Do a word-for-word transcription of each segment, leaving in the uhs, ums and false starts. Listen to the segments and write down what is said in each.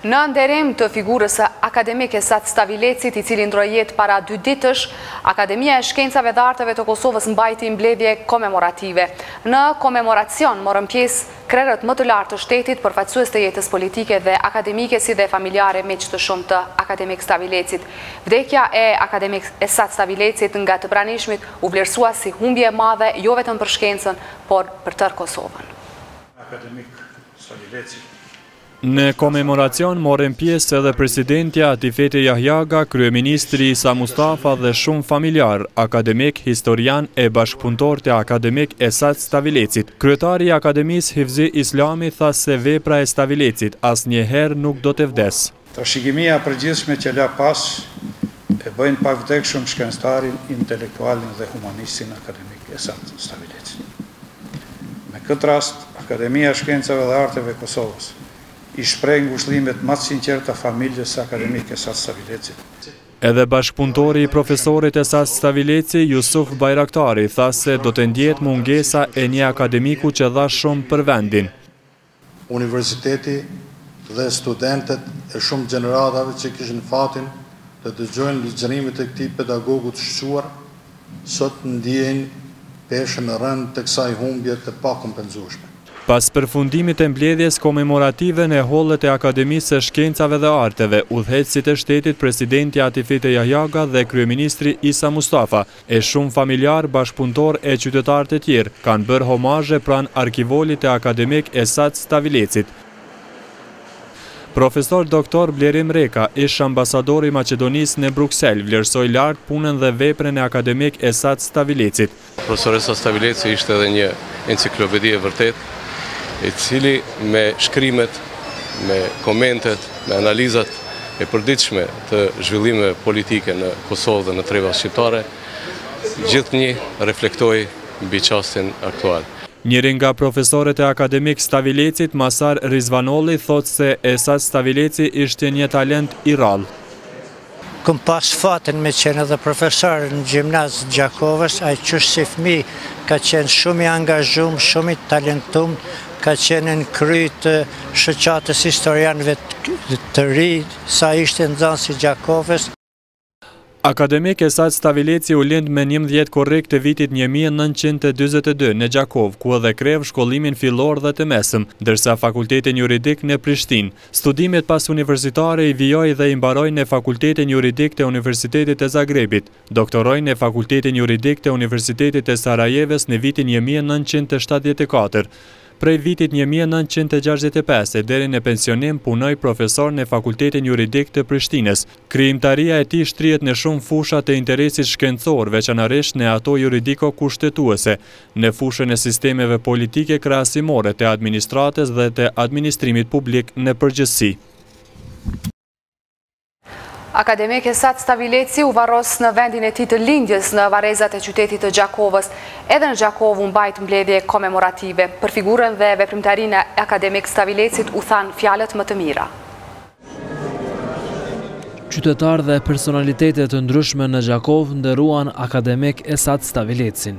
Në nderim të figurës akademike Sat Stavilecit, i cili ndroi jetë para dy ditësh, Akademia e Shkencave dhe Arteve të Kosovës mbajti mbledhje komemorative. Në komemoracion morën pjesë krerët më të lartë të shtetit, përfaqësues të jetës politike dhe akademike si dhe familjare miq të shumë të akademik Stavilecit. Vdekja e akademik e Sat Stavilecit nga të pranishmit u vlerësua si humbje e madhe jo vetëm për shkencën, por për tërë Kosovën. Akademik Stavilecit. Në komemoracion morën pjesë edhe presidentja Atifete Jahjaga, kryeministri Isa Mustafa dhe shumë familjar, akademik, historian e bashkëpunëtor të akademik e Sat Stavilecit. Kryetari i Akademisë Hifzi Islami tha se vepra e Stavilecit asnjëherë nuk do të vdes. Trashëgimia e përgjithshme që la pas e bëjnë pa vdekshëm shkencëtarin, intelektualin dhe humanistin akademik e Sat Stavilecit. Me këtë rast, Akademia e Shkencave dhe Arteve e Kosovës i shpreh ngushëllimet më të sinqerta familjes së akademike Sat Stavilecit. Edhe bashkëpunëtori i profesorit e Sat Stavileci, Jusuf Bajraktari, tha se do të ndjetë mungesa e një akademiku që dha shumë për vendin. Universiteti dhe studentët e shumë gjeneratave që kishin fatin të dëgjojnë ligjërimet e këtij pedagogu të shquar, sot ndjejnë peshën e rënd të kësaj humbje të pakompenzueshme. Pas përfundimit e mbledhjes komemorative në hollet e Akademisë së Shkencave dhe Arteve, udhëheqësit e shtetit, presidenti Atifete Jahjaga dhe kryeministri Isa Mustafa e shumë familjar, bashkëpunëtor e qytetarë të tjerë kanë bërë homazhe pranë arkivolit e akademik e Sat Stavilecit. Profesor doktor Blerim Reka, ish ambasadori i Maqedonisë në Bruksel, vlerësoi lart punën dhe veprën e akademik e Sat Stavilecit. Profesoresa Stavileci ishte edhe një enciklopedi e vërtet, i cili me shkrimet, me komentet, me analizat e përditshme të zhvillime politike në Kosovë dhe në treva shqiptare, gjithnjë reflektoi mbi çastin aktual. Njëri nga profesorët e akademik Stavilecit, Masar Rizvanolli, thotë se e Sat Stavileci ishte një talent i rrallë. Këm pas fatin me qenë edhe profesor në gjimnaz Gjakovës, a i qështë si fmi ka qenë shumë i angazhum, shumë i talentum, ka qenë në kry të shoqatës historianëve të ri, sa ishte nxënës i Gjakovës. Akademik e Sat Stavileci u lind me njëmbëdhjetë korrik të vitit një mijë e nëntëqind e dyzet e dy në Gjakov, ku edhe krev shkollimin fillor dhe të mesëm, ndërsa fakultetin juridik në Prishtinë. Studimet pas universitare i vijoi dhe i mbaroi në fakultetin juridik të Universitetit të Zagrebit. Doktoroi në fakultetin juridik të Universitetit të Sarajevës në vitin një mijë e nëntëqind e shtatëdhjetë e katër. Prej vitit një mijë e nëntëqind e gjashtëdhjetë e pesë deri në pensionim punoi profesor në Fakultetin Juridik të Prishtinës. Krijimtaria e tij shtrihet në shumë fusha të interesit shkencor, veçanërisht në ato juridiko-kushtetuese, në fushën e sistemeve politike krahasimore të administratës dhe të administrimit publik në përgjithësi. Akademik e Sat Stavileci u varros në vendin e tij të lindjes në varrezat e qytetit të Gjakovës. Edhe në Gjakovë u mbajt mbledhje komemorative. Për figurën dhe veprimtarinë e akademik Stavilecit u thanë fjalët më të mira. Qytetarë dhe personalitetet të ndryshme në Gjakovë nderuan akademik e Sat Stavilecin.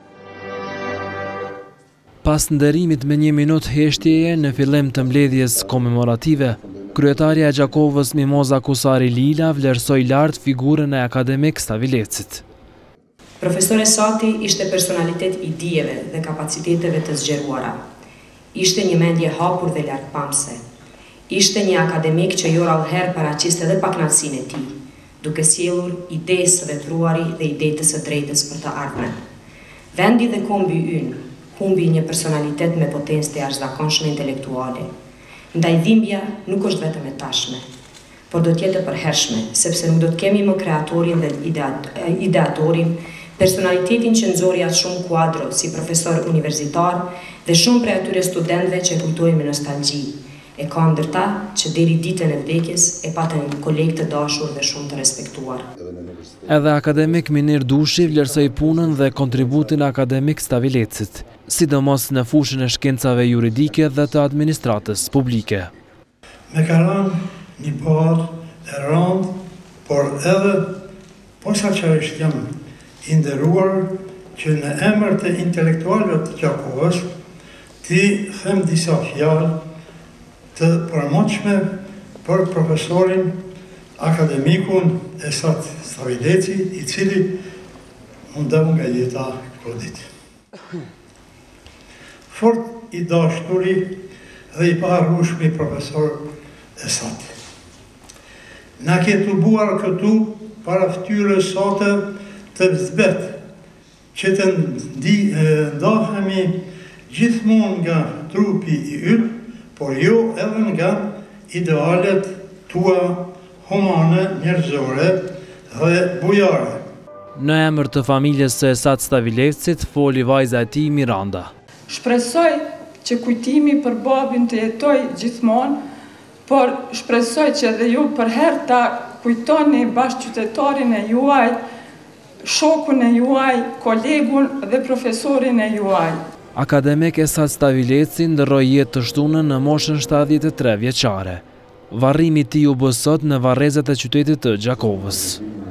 Pas nderimit me një minutë heshtjeje në fillim të mbledhjes komemorative, Kryetaria e Gjakovës Mimoza Kusari Lila vlerësoi lart figurën e akademik Stavilecit. Profesore Sati ishte personalitet i dijeve dhe kapaciteteve të zgjeruara. Ishte një mendje hapur dhe lartpamse. Ishte një akademik që jo rallëherë paraqiste edhe pakënaqësinë e tij, duke sjellur ide së vepruari dhe ide të së drejtës për të ardhmen. Vendi dhe kombi ynë humbi një personalitet me potencë të jashtëzakonshme intelektuale. Ndaj dhimbja nuk është vetëm e tashme, por do t'jetë e përhershme, sepse nuk do t'kemi më kreatorin dhe ideatorin, personalitetin që nxori atë shumë kuadro si profesor universitar dhe shumë prej atyre studentëve që kujtojnë me nostalgji. E ka ndërta që deri ditën e vdekjes e patën kolegë të dashur dhe shumë të respektuar. Edhe akademik Minir Dushi vlerësoi punën dhe kontributin akademik Stavilecit, sidomos në fushën e shkencave juridike dhe të administratës publike. Me ka rënë një kohë e rëndë, por edhe posaçërisht jam i nderuar që në emër të intelektualëve të Gjakovës ti them disa fjalë të përmoqshme për profesorin akademikun Esat Stavileci, i cili mundeu nga jeta kodit. Fort i dashturi dhe i paharrueshmi profesor Esat. Na ke tubuar këtu para ftyrës sate të zbet, që të ndahemi gjithmonë nga trupi i yt, por jo edhe nga idealet tua humane, njerëzore dhe bujare. Në emër të familjes së Esat Stavilecit, foli vajza e tij Miranda. Shpresoj që kujtimi për babin të jetoj gjithmonë, por shpresoj që edhe ju për herë ta kujtoni bashkëqytetarin e juaj, shokun e juaj, kolegun dhe profesorin e juaj. Akademik Esat Stavileci ndërroi jetë të shtunën në moshën shtatëdhjetë e tre vjeçare. Varrimi i tij u bë sot në varrezat e qytetit të Gjakovës.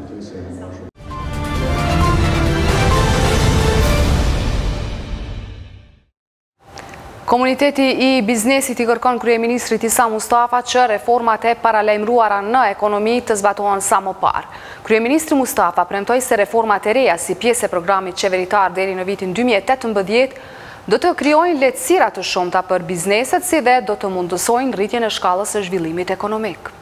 Komuniteti i biznesit i kërkon kryeministrit Isa Mustafa që reformat e paralajmëruara në ekonomi të zbatohen sa më parë. Kryeministri Mustafa premtoi se reformat e reja si pjesë e programit qeveritar deri në vitin dy mijë e tetëmbëdhjetë do të krijojnë lehtësira të shumta për bizneset, si dhe do të mundësojnë rritjen e shkallës së zhvillimit ekonomik.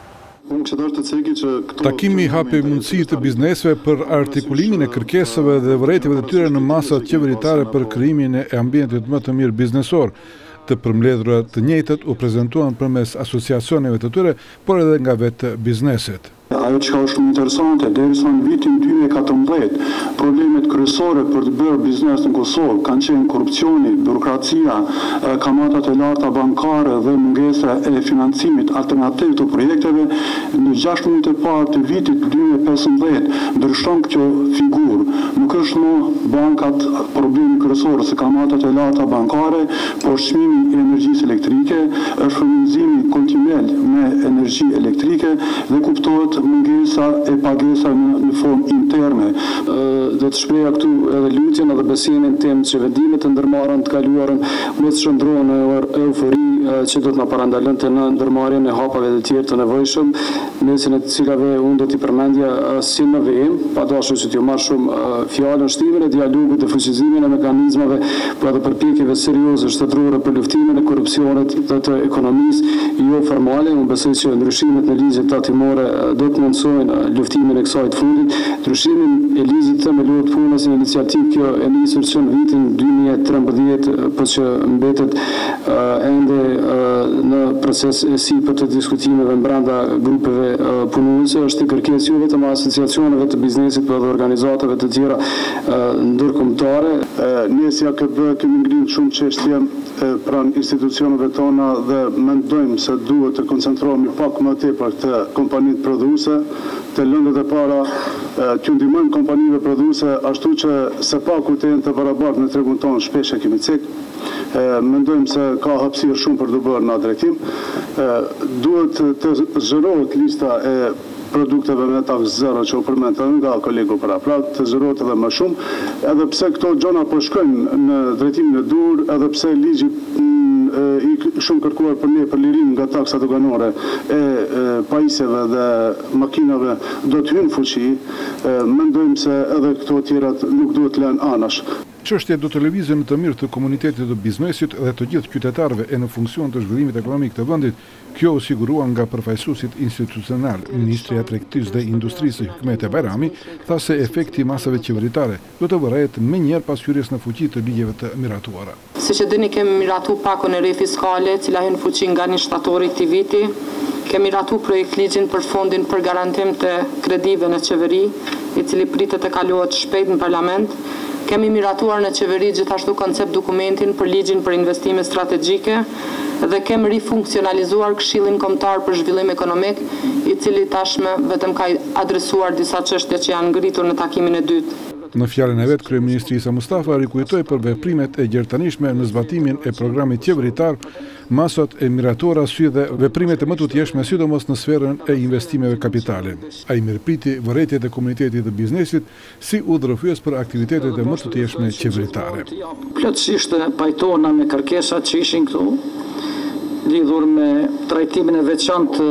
Takimi hapi mundësi të biznesve për artikulimin e kërkesave dhe vërejtjeve të tyre në masat qeveritare për krijimin e ambientit më të mirë biznesor. Të përmbledhura të njëjtët u prezantuan përmes asociacioneve të tyre, por edhe nga vetë bizneset. Ajo që ka është shumë interesante, derisa në vitin dy mijë e katërmbëdhjetë, problemet kryesore për të bërë biznes në Kosovë kanë qenë korrupsioni, burokracia, kamatat e larta bankare dhe mungesa e financimit alternativ të projekteve. Në gjashtë muajt e parë të vitit dy mijë e pesëmbëdhjetë ndryshon kjo figurë. Nuk është më bankat problemi kryesor se kamatat e larta bankare, por çmimi i energjisë elektrike, është furnizimi kontinuel me energji elektrike dhe kuptohet mungesa e pagesa në formë interne. Do të shpreha këtu edhe lutjen edhe besimin tim që vendimet e ndërmarrën të kaluarën mos shndrohen në eufori që do të na parandalonte në ndërmarrjen e hapave të tjerë të nevojshëm, mesin e të cilave unë do t'i përmendja si në vijim, padashur që t'ju marr shumë fjalën shtimin e dialogut dhe fuqizimin e mekanizmave për edhe përpjekjeve serioze shtetërore për luftimin e korrupsionit dhe të ekonomisë jo formale. Unë besoj që ndryshimet në ligjet tatimore do të mundsojnë luftimin e kësaj të fundit. Ndryshimin e ligjit themelor të punës në iniciativë kjo e nisur që në vitin dy mijë e trembëdhjetë, por që mbetet ende në proces e sipër të diskutimeve brenda grupeve punuese, është kërkesë jo vetëm e asociacioneve të biznesit, por edhe organizatave të tjera ndërkombëtare. Ne si A K B kemi ngritur shumë çështje pranë institucioneve tona dhe mendojmë se duhet të koncentrohemi pak më tepër te kompanitë prodhuese, të lëndët e para që ndihmojnë kompanive prodhuese, ashtu që se paku të jenë të barabartë në tregun tonë shpesh e kemi cek. Mendojmë se ka hapësirë shumë për të bërë në atë drejtim. Duhet të zhërohet lista e produkteve me taks zero që u përmendën nga kolegu paraprak, të zhërohet edhe më shumë, edhe pse këto gjona po shkojnë në drejtimin e dur, edhe pse ligji i shumë kërkuar për ne për lirim nga taksa doganore e pajisjeve dhe makinave do të hynë fuqi, mendojmë se edhe këto tjerat nuk duhet të lënë anash. Çështja do të lëvizë në të mirë të komunitetit të biznesit dhe të gjithë qytetarëve e në funksion të zhvillimit ekonomik të vendit. Kjo u sigurua nga përfaqësuesit institucional. Ministri i Tregtisë dhe Industrisë Hikmet Bajrami tha se efekti i masave qeveritare do të vërejt më njëherë pas hyrjes në fuqi të ligjeve të miratuara. Siç e dini, kemi miratu pakun e re fiskale, e cila hyn në fuqi nga një shtatori këtij viti. Kemi miratu projekt ligjin për fondin për garantim të kredive në qeveri, i cili pritet të kalohet shpejt në parlament. Kemi miratuar në qeveri gjithashtu koncept dokumentin për ligjin për investime strategjike dhe kemi rifunksionalizuar Këshillin Kombëtar për Zhvillim Ekonomik, i cili tashmë vetëm ka adresuar disa çështje që janë ngritur në takimin e dytë. Në fjalën e vet, kryeministri Isa Mustafa rikujtoi për veprimet e gjertanishme në zbatimin e programit qeveritar, masat e miratora sy dhe veprimet e më tutjeshme, sidomos në sferën e investimeve kapitale. Ai mirëpriti vërejtjet e komunitetit të biznesit si udhërrëfyes për aktivitetet e më tutjeshme qeveritare. Plotësisht pajtohena me kërkesat që ishin këtu, lidhur me trajtimin e veçantë të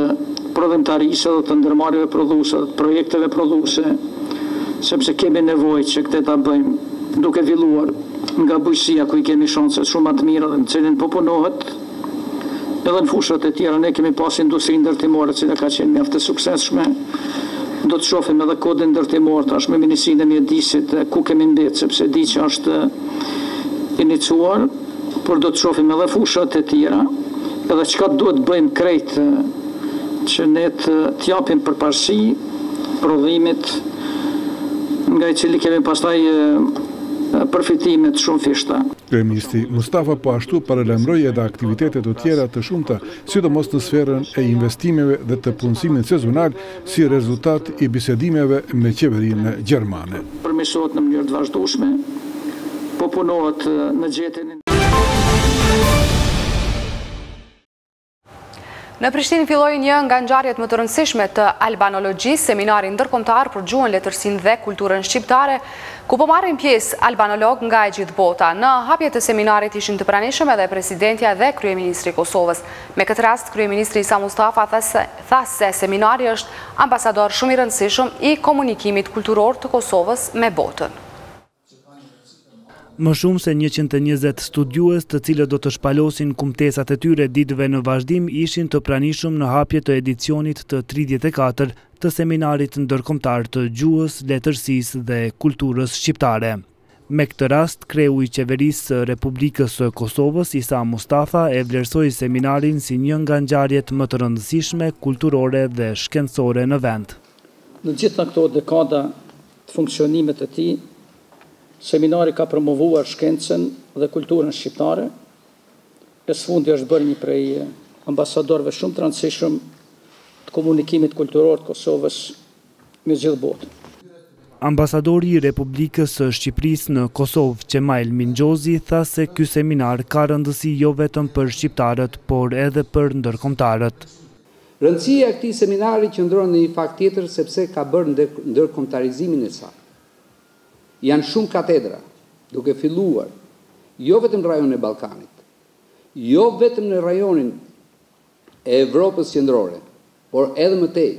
prodhimtarisë dhe të ndërmarrjeve prodhuese, të projekteve prodhuese, sepse kemi nevojë që këtë ta bëjmë duke filluar nga bujqësia ku i kemi shanse shumë të mira dhe në cilin po punohet edhe në fushat e tjera. Ne kemi pas industri ndërtimore cila ka qenë mjaft e suksesshme. Do të shohim edhe kodin ndërtimor tash me Ministrinë e Mjedisit ku kemi mbetë, sepse di që është inicuar, por do të shohim edhe fushat e tjera, edhe çka duhet bëjmë krejt që ne të japim përparësi prodhimit nga i cili kemi pastaj përfitimet shumë fishta. Kryeministri Mustafa po ashtu paralajmëroi edhe aktivitete të tjera të shumta, sidomos në sferën e investimeve dhe të punësimit sezonal si rezultat i bisedimeve me qeverinë gjermane. Përmirësohet në mënyrë të vazhdueshme, po punohet në gjetjen. Në Prishtinë filloi një nga ngjarjet më të rëndësishme të albanologjisë, seminari ndërkombëtar për gjuhën, letërsinë dhe kulturën shqiptare, ku po marrin pjesë albanolog nga e gjithë bota. Në hapje të seminarit ishin të pranishëm edhe presidentja dhe kryeministri i Kosovës. Me këtë rast, kryeministri Isa Mustafa tha se seminari është ambasador shumë i rëndësishëm i komunikimit kulturor të Kosovës me botën. Më shumë se njëqind e njëzet studiues të cilët do të shpalosin kumtesat e tyre ditëve në vazhdim ishin të pranishëm në hapje të edicionit të tridhjetë e katër të seminarit ndërkombëtar të gjuhës, letërsisë dhe kulturës shqiptare. Me këtë rast, kreu i qeverisë së Republikës së Kosovës, Isa Mustafa, e vlerësoi seminarin si një nga ngjarjet më të rëndësishme kulturore dhe shkencore në vend. Në gjitha këto dekada të funksionimit të tij, seminari ka promovuar shkencën dhe kulturën shqiptare, e sfundi është bërë një prej ambasadorëve shumë të rëndësishëm të komunikimit kulturor të Kosovës me gjithë botën. Ambasadori i Republikës së Shqipërisë në Kosovë, Qemail Mingjozi, tha se ky seminar ka rëndësi jo vetëm për shqiptarët, por edhe për ndërkombëtarët. Rëndësia e këtij seminari qëndron në një fakt tjetër, sepse ka bërë ndërkombëtarizimin e saj. Janë shumë katedra, duke filluar, jo vetëm në rajonin e Ballkanit, jo vetëm në rajonin e Evropës qendrore, por edhe më tej,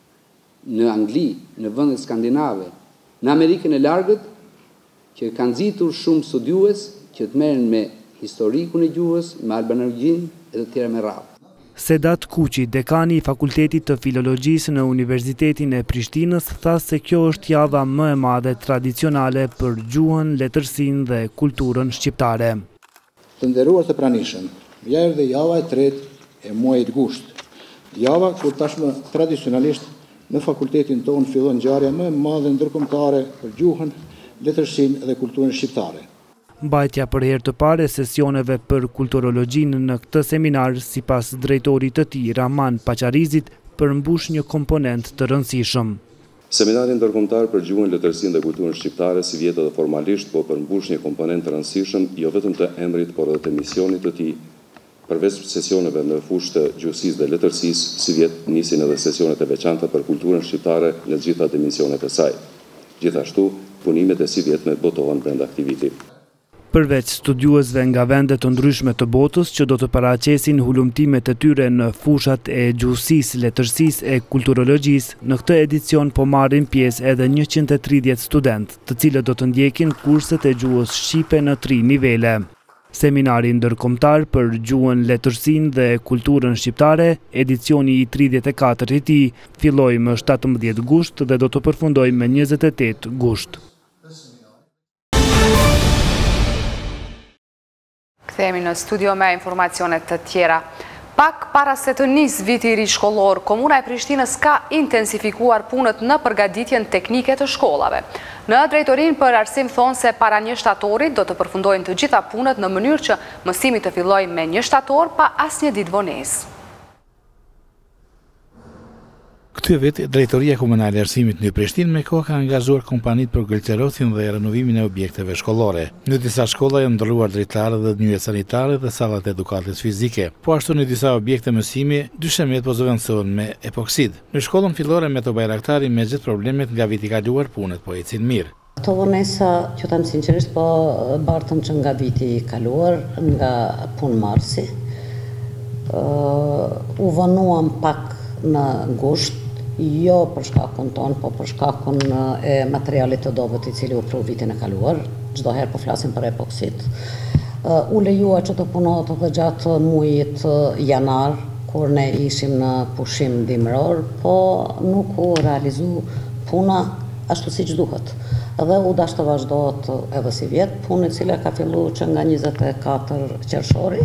në Angli, në vendet skandinave, në Amerikën e largët, që kanë nxitur shumë studiues që të merren me historikun e gjuhës, me albanologjinë e të tjera me radhë. Sedat Kuqi, dekani i Fakultetit të Filologjisë në Universitetin e Prishtinës, tha se kjo është java më e madhe tradicionale për gjuhën, letërsinë dhe kulturën shqiptare. Të nderuar të pranishëm, ja erdhi java e tretë e muajit gusht. Java kur tashmë tradicionalisht në fakultetin tonë fillon ngjarja më e madhe ndërkombëtare për gjuhën, letërsinë dhe kulturën shqiptare. Mbajtja për herë të parë e sesioneve për kulturologjinë në këtë seminar, sipas drejtorit të tij Rahman Paçarizit, përmbush një komponent të rëndësishëm. Seminari ndërkombëtar për gjuhën, letërsinë dhe kulturën shqiptare, si vjet edhe formalisht, po përmbush një komponent të rëndësishëm jo vetëm të emrit, por edhe të misionit të tij. Përveç sesioneve në fushë të gjuhësisë dhe letërsisë, si vjet nisin edhe sesionet e veçanta për kulturën shqiptare në të gjitha dimensionet e saj. Gjithashtu, punimet e si vjet me botohen brenda aktivitit. Përveç studiuesve nga vende të ndryshme të botës që do të paraqesin hulumtimet e tyre në fushat e gjuhësisë, letërsisë e kulturologjisë, në këtë edicion po marrin pjesë edhe njëqind e tridhjetë studentë, të cilët do të ndjekin kurset e gjuhës shqipe në tri nivele. Seminari ndërkombëtar për gjuhën, letërsinë dhe kulturën shqiptare, edicioni i tridhjetë e katërt i tij, filloi më shtatëmbëdhjetë gusht dhe do të përfundojë më njëzet e tetë gusht. Kthehemi në studio me informacionet të tjera. Pak para se të nisë viti i ri shkollor, Komuna e Prishtinës ka intensifikuar punët në përgatitjen teknike të shkollave. Në drejtorinë për arsim thonë se para një shtatorit do të përfundojnë të gjitha punët në mënyrë që mësimi të fillojë me një shtator pa asnjë ditë vonesë. Këtë vit, Drejtoria Komunale e Arsimit në Prishtinë me kohë ka angazhuar kompanitë për gëlqerosin dhe renovimin e objekteve shkollore. Në disa shkolla janë ndërruar drejtare dhe nyje sanitare dhe sallat e edukatës fizike. Po ashtu në disa objekte mësimi, dyshemet po zëvendësohen me epoksid. Në shkollën fillore Meto Bajraktari me gjithë problemet nga viti kaluar punët po ecin mirë. Këto vonesa, që tam sinqerisht, po bartëm që nga viti kaluar, nga punë marsi. U vonuam pak në ngusht, jo për shkakun ton, po për shkakun e materialit të dobët i cili u pru vitin e kaluar, çdo herë po flasim për epoksit. U lejua që të punohet edhe gjatë muajit janar, kur ne ishim në pushim dimror, po nuk u realizu puna ashtu siç duhet. Dhe u dash të vazhdohet edhe si vjetë, punë e cila ka fillu që nga njëzet e katër qershori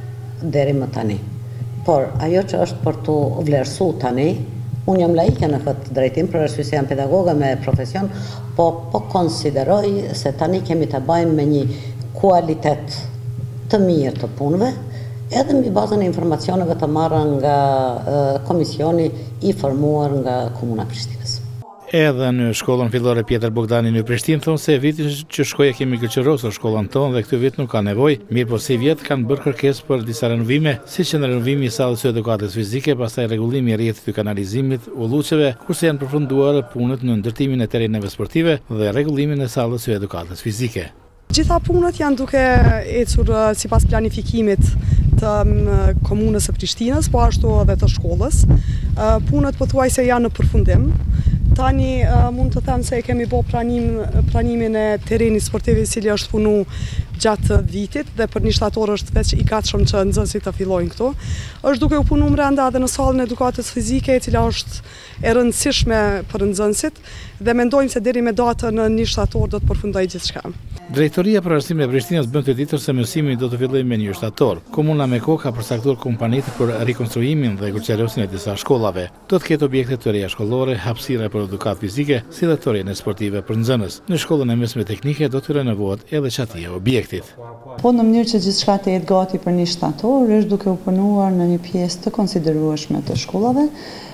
deri më tani. Por ajo që është për të vlerësu tani, unë jam laike në këtë drejtim, për arsye se jam pedagoga me profesion, po po konsideroj se tani kemi të bajmë me një kualitet të mirë të punëve, edhe mbi bazën e informacioneve të marra nga komisioni i formuar nga Komuna Prishtinës. Edhe në shkollën fillore Pjetër Bogdani në Prishtinë thonë se viti që shkoja kemi gëqërosur shkollën tonë dhe këtë vit nuk ka nevojë, mirë po si vjet kanë bërë kërkesë për disa renovime, siç janë renovimi i sallës së edukatës fizike, pastaj rregullimi i rrjetit të kanalizimit, ulluçeve, kurse janë përfunduar punët në ndërtimin e tereneve sportive dhe rregullimin e sallës së edukatës fizike. Gjitha punët janë duke ecur sipas planifikimit të komunës së Prishtinës, po ashtu edhe të shkollës. Punët pothuajse janë në përfundim. Tani mund të them se kemi bërë pranim, pranimin e terenit sportiv i cili është punu gjatë vitit dhe për një shtator është veç i gatshëm që nxënësit të fillojnë këtu. Është duke u punu brenda edhe në sallën e edukatës fizike, e cila është e rëndësishme për nxënësit dhe mendojmë se deri me datën në një shtator do të përfundojë gjithçka. Drejtoria për Arsimin e Prishtinës bën të ditur se mësimi do të fillojë me një shtator. Komuna Meko ka përcaktuar kompanitë për rikonstruimin dhe kuqerosin e disa shkollave. Do të ketë objekte të reja shkollore, hapësira për edukatë fizike, si dhe torrene sportive për nxënës. Në shkollën e mesme teknike do të renovohet edhe çatia e objektit. Po në mënyrë që gjithçka të jetë gati për një shtator, është duke u punuar në një pjesë të konsiderueshme të shkollave.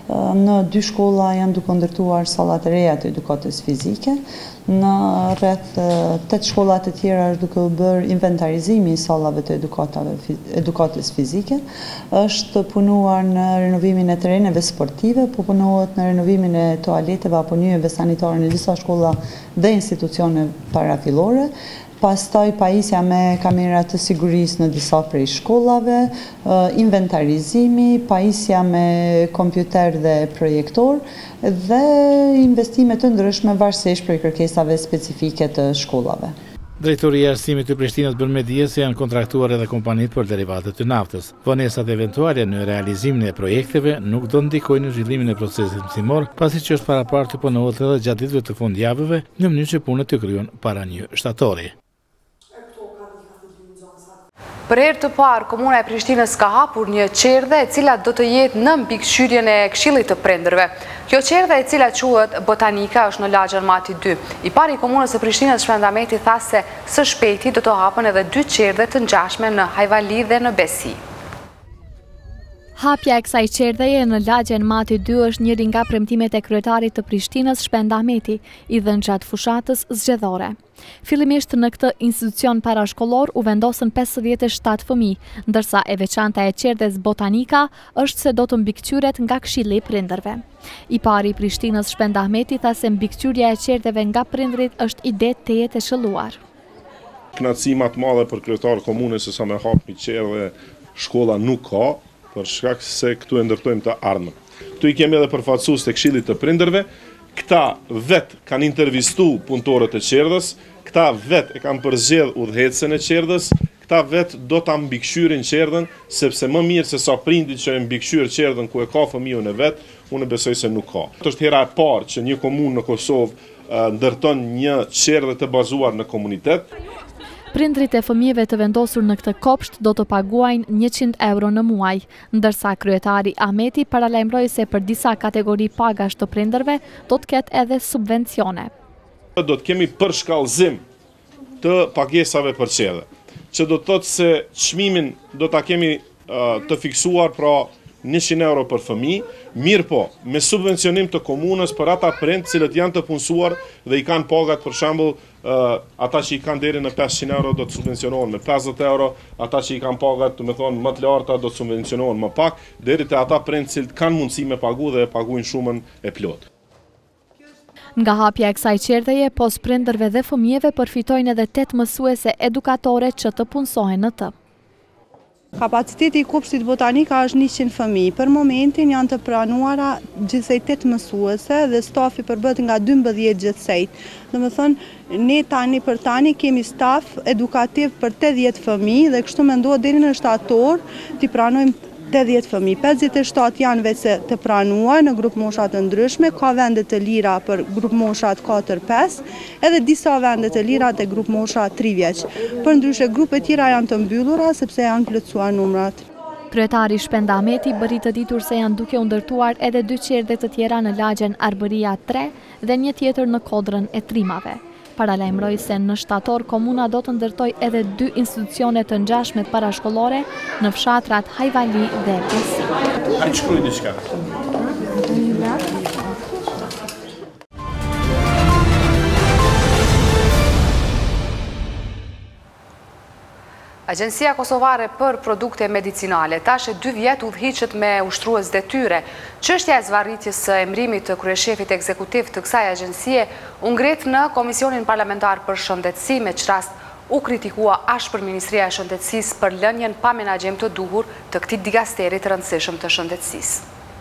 Në dy shkolla janë duke ndërtuar sallat e reja të edukatës fizike. Në rreth tetë shkolla të tjera është duke u bërë inventarizimi i sallave të edukatës fizike. Është punuar në renovimin e tereneve sportive, po punohet në renovimin e toaleteve apo njëjeve sanitare në disa shkolla dhe institucione parafillore. Pastaj pajisja me kamera të sigurisë në disa prej shkollave, inventarizimi, pajisja me kompjuter dhe projektor dhe investime të ndryshme varësisht prej kërkesave specifike të shkollave. Drejtoria e Arsimit të Prishtinës bën me dije se janë kontraktuar edhe kompanitë për derivatet të naftës. Vonesat eventuale në realizimin e projekteve nuk do ndikojnë në zhvillimin e procesit mësimor, pasi që është parapar të punohet edhe gjatë ditëve të fundjavëve në mënyrë që punët të kryen para një shtatori. Për herë të parë, Komuna e Prishtinës ka hapur një qerdhe e cila do të jetë në mbikëqyrjen e Këshillit të Prindërve. Kjo qerdhe e cila quhet Botanika është në lagjën Mati dy. I pari i Komunës së Prishtinës Shpenda Meti tha se së shpejti do të hapen edhe dy qerdhe të ngjashme në Hajvali dhe në Besi. Hapja e kësaj qerdheje në lagjen Mati dy është njëri nga premtimet e kryetarit të Prishtinës Shpenda Meti, i dhënë gjatë fushatës zgjedhore. Fillimisht në këtë institucion parashkollor u vendosën pesëdhjetë e shtatë fëmijë, ndërsa e veçanta e qerdhes Botanika është se do të mbikëqyret nga Këshilli i Prindërve. I pari i Prishtinës Shpenda Meti tha se mbikëqyrja e qerdheve nga prindrit është ide të jetë e shëlluar. Kënaqësi më të madhe për kryetar komunës se sa me hap një qerdhe shkolla nuk ka, për shkak se këtu e ndërtojmë të ardhmen. Këtu i kemi edhe përfaqësues të Këshillit të Prindërve, këta vet kanë intervistu punëtorët e qerdhës, këta vet e kanë përzgjedh udhëhecën e qerdhës, këta vet do ta mbikëqyrin qerdhën, sepse më mirë se sa prindit që e mbikëqyr qerdhën ku e ka fëmijën e vet, unë besoj se nuk ka. Është hera e parë që një komunë në Kosovë ndërton një qerdhe të bazuar në komunitet. Prindrit e fëmijëve të vendosur në këtë kopsht do të paguajnë njëqind euro në muaj, ndërsa kryetari Ahmeti paralajmëroi se për disa kategori pagash të prindërve do të ketë edhe subvencione. Do të kemi përshkallëzim të pagesave për qerdhe, që do të thotë se çmimin do ta kemi uh, të fiksuar pra njëqind euro për fëmijë, mirë po, me subvencionim të komunës për ata prind cilët janë të punësuar dhe i kanë pagat, për shembull, uh, ata që i kanë deri në pesëqind euro do të subvencionohen me pesëdhjetë euro, ata që i kanë pagat, do të thonë më të larta do të subvencionohen më pak, deri te ata prind cilët kanë mundësi me pagu dhe e paguajnë shumën e plotë. Nga hapja e kësaj qerdheje, pos prindërve dhe fëmijëve përfitojnë edhe tetë mësuese edukatore që të punësohen në të. Kapaciteti i Kopshtit Botanik është njëqind fëmijë. Për momentin janë të pranuara gjithsej tetë mësuese dhe stafi përbëhet nga dymbëdhjetë gjithsejt. Domethënë, ne tani për tani kemi staf edukativ për tetëdhjetë fëmijë dhe kështu mendohet deri në shtator t'i pranojmë tetëdhjetë fëmijë. pesëdhjetë e shtatë janë vetë të pranuar në grup mosha të ndryshme, ka vende të lira për grup moshat katër pesë, edhe disa vende të lira te grup mosha tri vjeç. Përndryshe grupe tjera janë të mbyllura sepse janë plotësuar numrat. Kryetari Shpenda Ahmeti bëri të ditur se janë duke u ndërtuar edhe dy qerdhe të tjera në lagjen Arbëria tre dhe një tjetër në Kodrën e Trimave. Paralajmëroi se në shtator komuna do të ndërtoj edhe dy institucione të ngjashme parashkollore në fshatrat Hajvali dhe Besi. A i shkruaj diçka? Agjencia Kosovare për Produkte Medicinale tash e dy vjet udhëhiqet me ushtrues detyre. Çështja e zvarritjes së emërimit të kryeshefit ekzekutiv të kësaj agjencie u ngrit në Komisionin Parlamentar për Shëndetësi, me që rast u kritikua ashpër Ministria e Shëndetësisë për lënien pa menaxhem të duhur të këtij digasteri të rëndësishëm të shëndetësisë.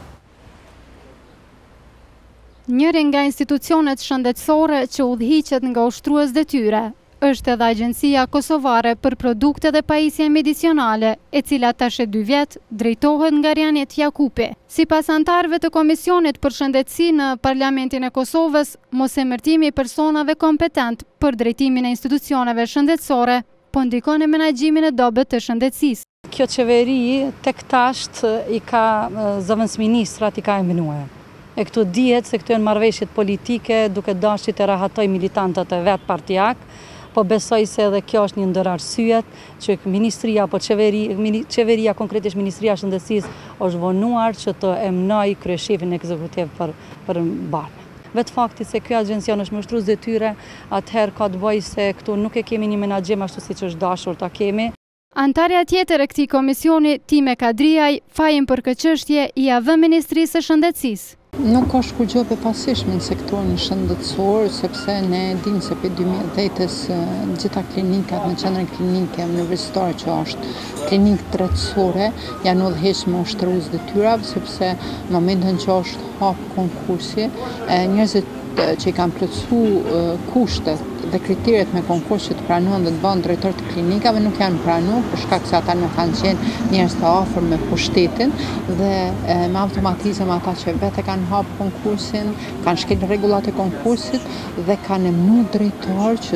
Njëri nga institucionet shëndetësore që udhëhiqet nga ushtrues detyre është edhe Agjencia Kosovare për Produkte dhe Pajisje Medicinale, e cila tash e dy vjet drejtohet nga Rjanet Jakupi. Sipas antarëve të Komisionit për Shëndetësi në Parlamentin e Kosovës, mosemërtimi i personave kompetent për drejtimin e institucioneve shëndetësore po ndikon në menaxhimin e dobët të shëndetësisë. Kjo qeveri tek tasht i ka zëvendësministrat i ka emënuar. E këtu dihet se këtu janë marrëveshjet politike duke dashur të rahatoj militantët e vet partijak. Po besoj se edhe kjo është një ndër arsyet që ministria, po qeveri, qeveria, konkretisht Ministria e Shëndetësisë, është vonuar që të emënoj kryeshefin ekzekutiv për, për mbarme. Vetë fakti se kjo agjencion është më ushtrues detyre, atëherë ka të bëjë se këtu nuk e kemi një menaxhem ashtu siç është dashur ta kemi. Antarja tjetër e këtij komisioni, Time Kadriaj, fajin për këtë çështje i ia vë Ministrisë së Shëndetësisë. Nuk ka shkullgjohë për pasishme në sektorin shëndetësor, sepse ne dimë se për dy mijë e dhjetës gjitha klinikat në qendrën klinike universitare që është klinikë drejtësore janë udhëhequr me ushtrues detyrave, sepse në momentin që është hap konkursi, njerëzit që i kanë plotësuar kushtet dhe kriteret me konkurs që të pranohen dhe të bëhen drejtor të klinikave nuk janë pranuar për shkak se ata nuk kanë qenë njerëz të afër me pushtetin dhe me automatizëm ata që vetë kanë hap konkursin, kanë shkel rregullat e konkursit dhe kanë emënuar drejtor që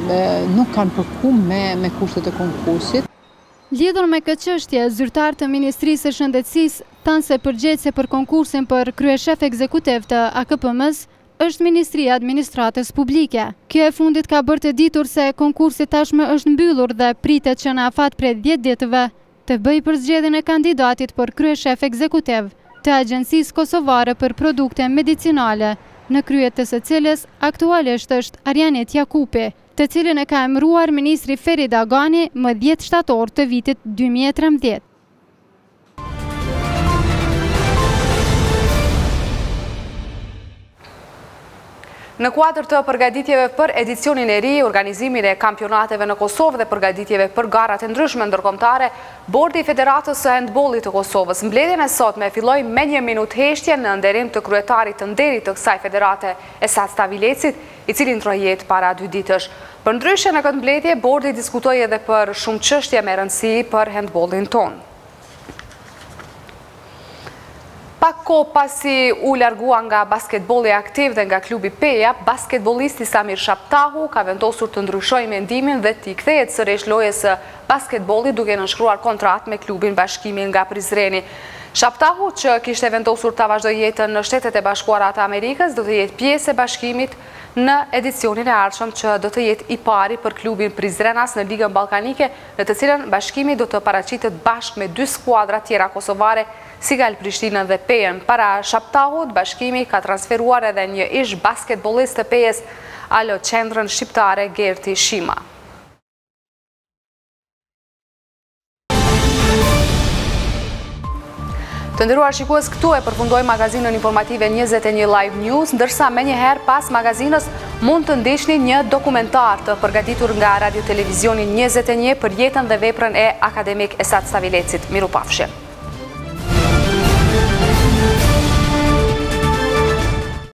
nuk kanë përkuar me me kushtet e konkursit. Lidhur me këtë çështje, zyrtar të Ministrisë së Shëndetësisë thanë se përgjegjëse për konkursin për kryeshef ekzekutiv të A K P M-s është Ministria e Administratës Publike. Kjo e fundit ka bërë të ditur se konkursi tashmë është mbyllur dhe pritet që në afat prej dhjetë ditëve të bëjë përzgjedhjen e kandidatit për kryeshef ekzekutiv të Agjencisë Kosovare për Produkte Medicinale, në krye të së cilës aktualisht është Arjanet Jakupi, të cilën e ka emëruar Ministri Ferit Agani më dhjetë shtator të vitit dy mijë e trembëdhjetë. Në kuadër të përgatitjeve për edicionin e ri, organizimin e kampionateve në Kosovë dhe përgatitjeve për garat e ndryshme ndërkombëtare, Bordi i Federatës së Handbollit të Kosovës mbledhjen e sotme filloi me një minutë heshtje në nderim të kryetarit të nderit të kësaj federate Esat Stavilecit, i cili ndroi jetë para dy ditësh. Përndryshe në këtë mbledhje, Bordi diskutoi edhe për shumë çështje me rëndësi për handbollin tonë. Pak ko pasi u largua nga basketbolli aktiv dhe nga klubi Peja, basketbollisti Samir Shaptahu ka vendosur të ndryshojë mendimin dhe t'i kthehet sërish lojës së basketbollit duke nënshkruar kontratë me klubin Bashkimi nga Prizreni. Shaptahu, që kishte vendosur ta vazhdojë jetën në Shtetet e Bashkuara të Amerikës, do të jetë pjesë e bashkimit në edicionin e ardhshëm që do të jetë i pari për klubin Prizrenas në Ligën Ballkanike, në të cilën bashkimi do të paraqitet bashkë me dy skuadra tjera kosovare, Sigal Prishtinën dhe Pejën. Para Shaptahut, bashkimi ka transferuar edhe një ish basketbollist të Pejës alo qendrën shqiptare Gerti Shima. Të nderuar shikues, këtu e përfundoi magazinën informative njëzet e një Live News, ndërsa me njëherë pas magazinës mund të ndeshni një dokumentar të përgatitur nga Radio Televizioni njëzet e një për jetën dhe veprën e akademik Esat Stavilecit. Miru pafshim.